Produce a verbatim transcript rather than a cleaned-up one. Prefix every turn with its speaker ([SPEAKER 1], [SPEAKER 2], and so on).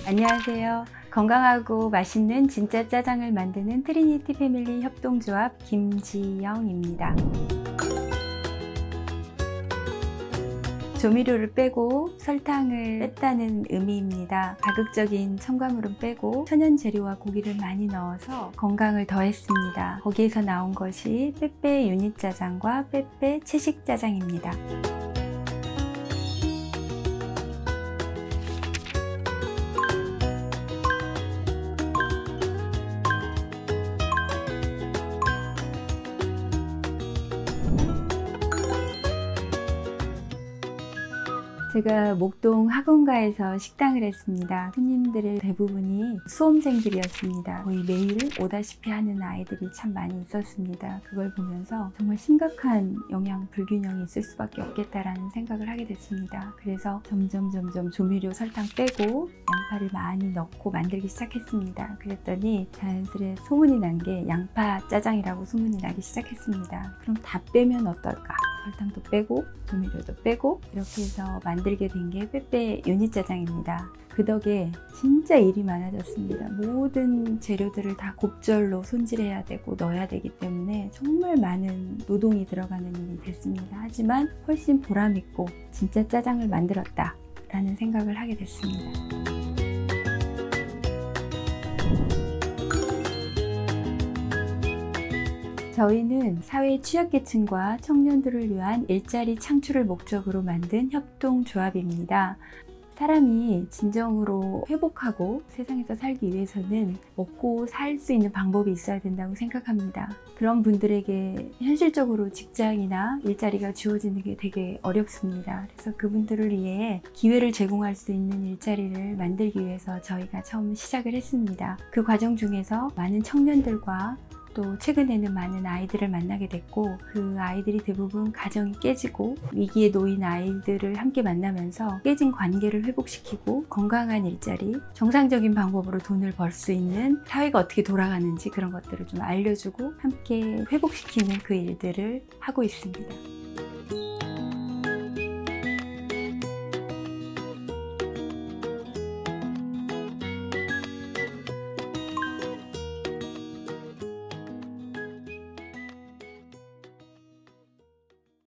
[SPEAKER 1] 안녕하세요. 건강하고 맛있는 진짜 짜장을 만드는 트리니티 패밀리 협동조합 김지영입니다. 조미료를 빼고 설탕을 뺐다는 의미입니다. 자극적인 첨가물은 빼고 천연 재료와 고기를 많이 넣어서 건강을 더했습니다. 거기에서 나온 것이 빼빼 유니 짜장과 빼빼 채식 짜장입니다. 제가 목동 학원가에서 식당을 했습니다. 손님들의 대부분이 수험생들이었습니다. 거의 매일 오다시피 하는 아이들이 참 많이 있었습니다. 그걸 보면서 정말 심각한 영양 불균형이 있을 수밖에 없겠다라는 생각을 하게 됐습니다. 그래서 점점 점점 조미료 설탕 빼고 양파를 많이 넣고 만들기 시작했습니다. 그랬더니 자연스레 소문이 난 게 양파 짜장이라고 소문이 나기 시작했습니다. 그럼 다 빼면 어떨까? 설탕도 빼고 조미료도 빼고 이렇게 해서 만들게 된 게 빼빼 유니 짜장입니다. 그 덕에 진짜 일이 많아졌습니다. 모든 재료들을 다 곱절로 손질해야 되고 넣어야 되기 때문에 정말 많은 노동이 들어가는 일이 됐습니다. 하지만 훨씬 보람있고 진짜 짜장을 만들었다 라는 생각을 하게 됐습니다. 저희는 사회 취약계층과 청년들을 위한 일자리 창출을 목적으로 만든 협동조합입니다. 사람이 진정으로 회복하고 세상에서 살기 위해서는 먹고 살 수 있는 방법이 있어야 된다고 생각합니다. 그런 분들에게 현실적으로 직장이나 일자리가 주어지는 게 되게 어렵습니다. 그래서 그분들을 위해 기회를 제공할 수 있는 일자리를 만들기 위해서 저희가 처음 시작을 했습니다. 그 과정 중에서 많은 청년들과 또 최근에는 많은 아이들을 만나게 됐고, 그 아이들이 대부분 가정이 깨지고 위기에 놓인 아이들을 함께 만나면서 깨진 관계를 회복시키고 건강한 일자리, 정상적인 방법으로 돈을 벌 수 있는 사회가 어떻게 돌아가는지 그런 것들을 좀 알려주고 함께 회복시키는 그 일들을 하고 있습니다.